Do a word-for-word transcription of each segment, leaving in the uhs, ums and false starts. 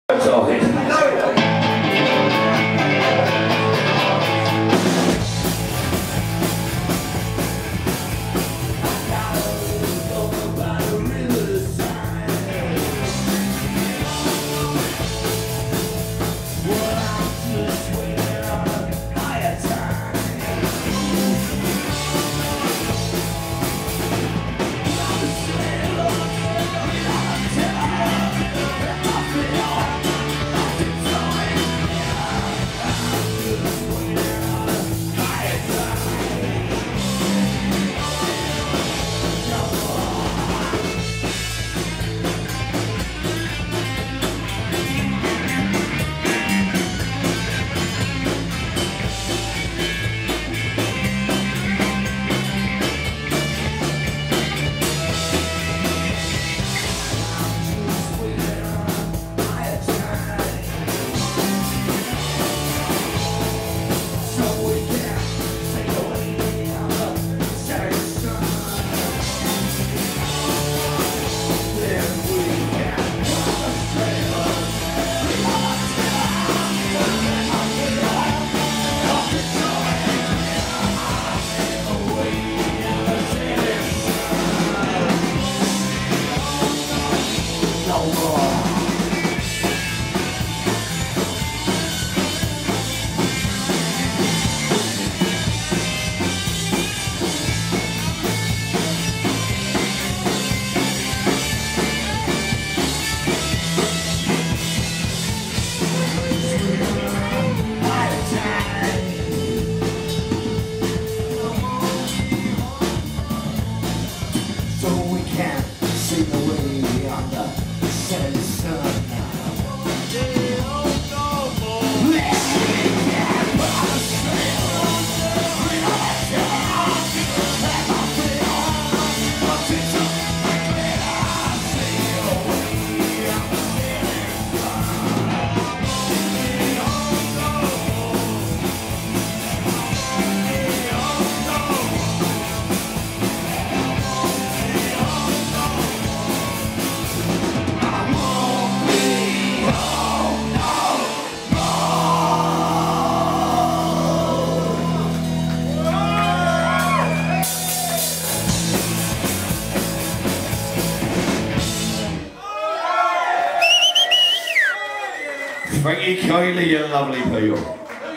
Thank you kindly, you lovely people.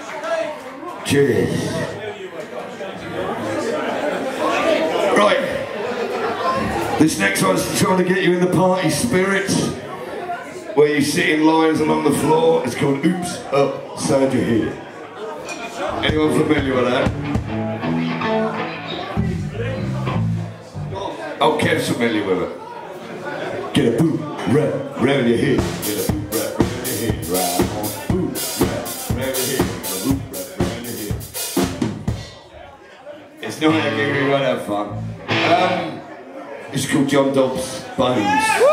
Cheers. Right, this next one's trying to get you in the party spirit, where you sit in lines along the floor. It's called Oops Upside Your Head. Anyone familiar with that? Oh, Kev's familiar with it. Get a boot right round your head. Get a boot right round your head. Right on. Boot right round your head. Get a boot right round your head. It's not like we won't have fun. Um, it's called John Dobbs Bones.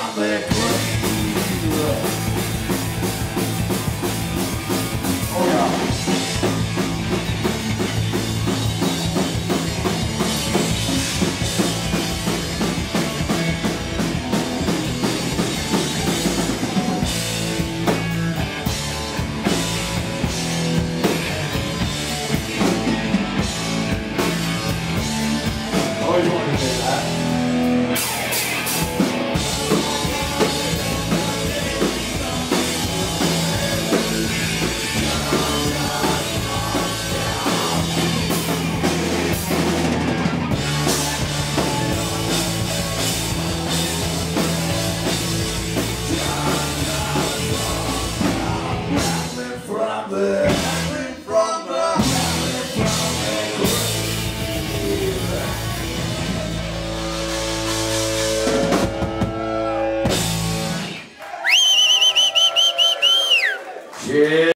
from the grave. Oh yeah. Always wanted to do that. From the, from the, yeah.